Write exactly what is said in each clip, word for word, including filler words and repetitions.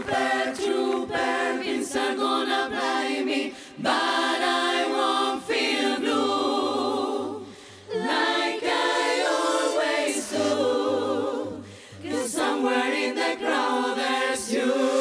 trooper, trooper, Vincent gonna fly me, but I won't feel blue like I always do, 'cause somewhere in the crowd there's you.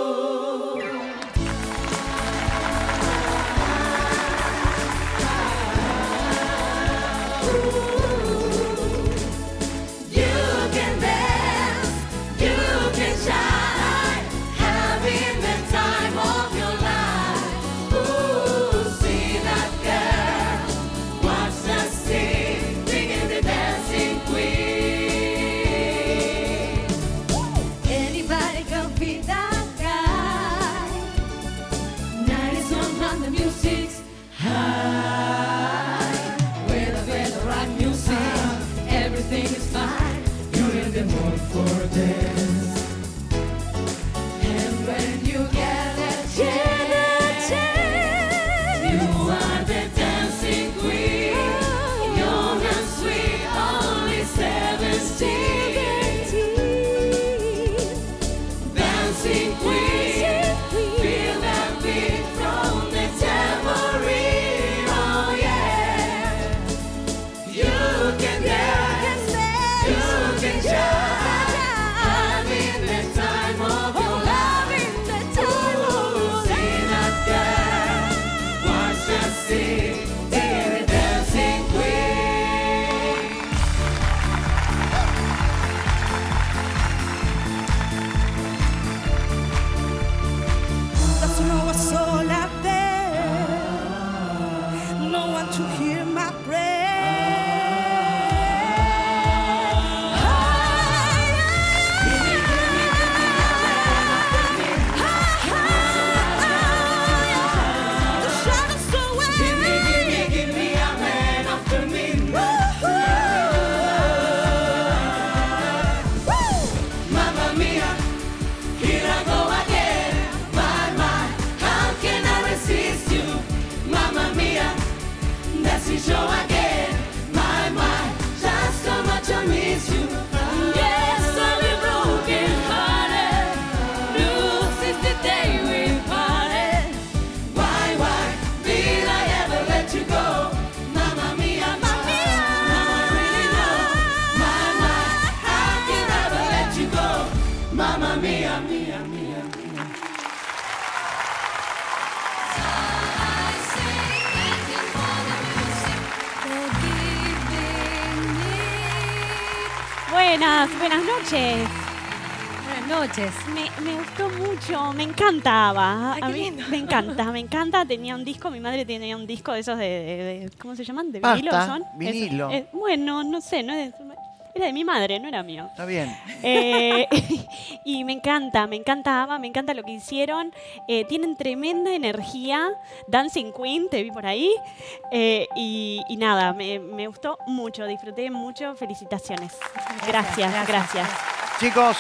Buenas, buenas noches. Buenas noches. Me, me gustó mucho, me encantaba. Ay, A qué mí lindo. me encanta, me encanta. Tenía un disco, mi madre tenía un disco de esos de, de- de- ¿cómo se llaman? ¿De vinilo Pasta, son? vinilo. Es- es- bueno, no sé, no es- era de mi madre, no era mío. Está bien. Eh, y me encanta, me encantaba, me encanta lo que hicieron. Eh, tienen tremenda energía. Dancing Queen, te vi por ahí. Eh, y, y nada, me, me gustó mucho, disfruté mucho. Felicitaciones. Gracias, gracias. gracias. Chicos,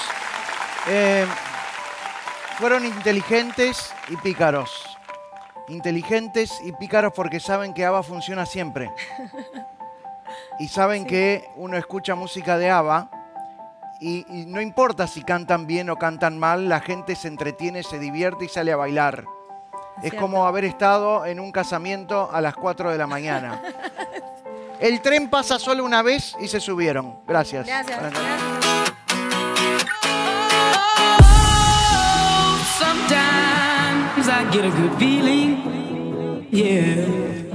eh, fueron inteligentes y pícaros. Inteligentes y pícaros porque saben que ABBA funciona siempre. Y saben sí. que uno escucha música de ABBA y, y no importa si cantan bien o cantan mal, la gente se entretiene, se divierte y sale a bailar. Es, es como haber estado en un casamiento a las cuatro de la mañana. El tren pasa solo una vez y se subieron. Gracias. Gracias. Buenas noches. Sometimes I get a good feeling, yeah.